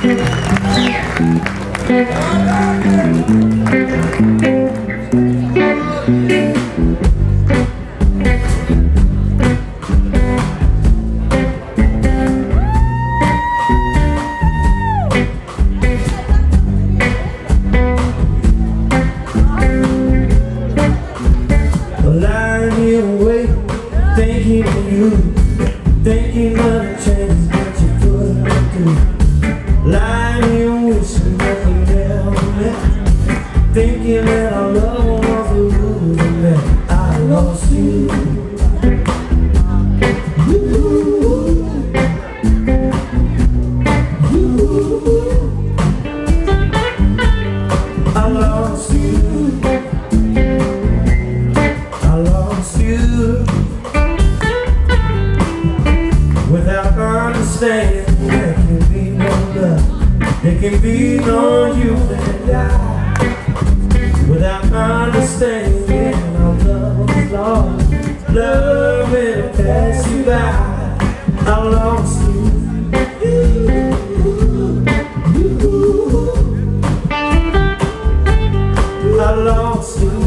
Thinking that our love was a ruse and that I lost you. I lost you. I lost you. Without understanding, there can be no love. There can be no you and I. Without understanding, our love is lost. Love will pass you by. I lost you. I lost you.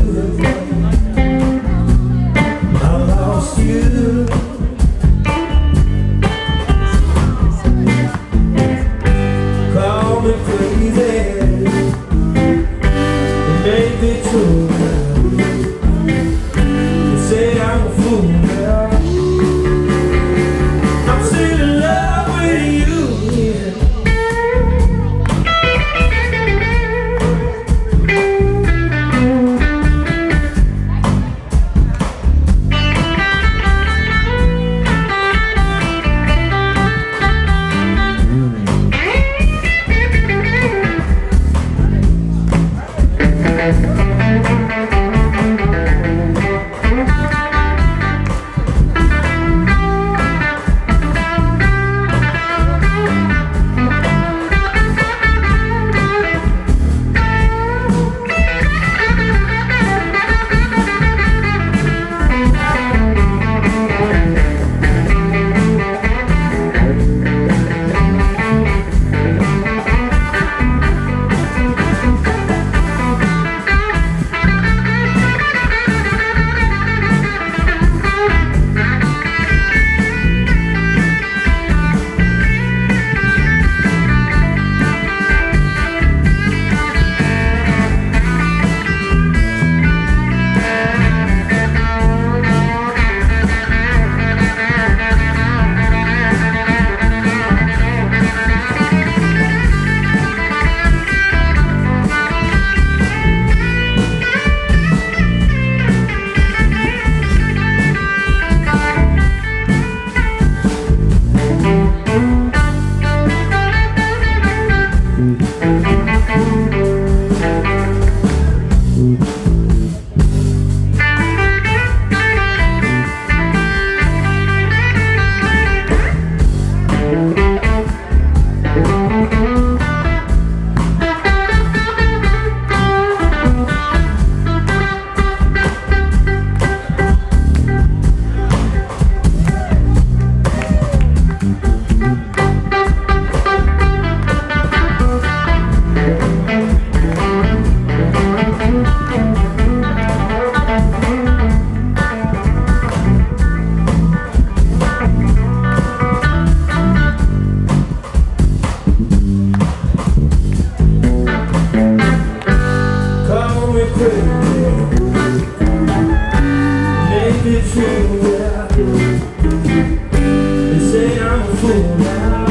I lost you. Call me crazy. Maybe true. You say I'm a fool now. I'm still in love with you, yeah. Make it true, yeah. They say I'm a fool now.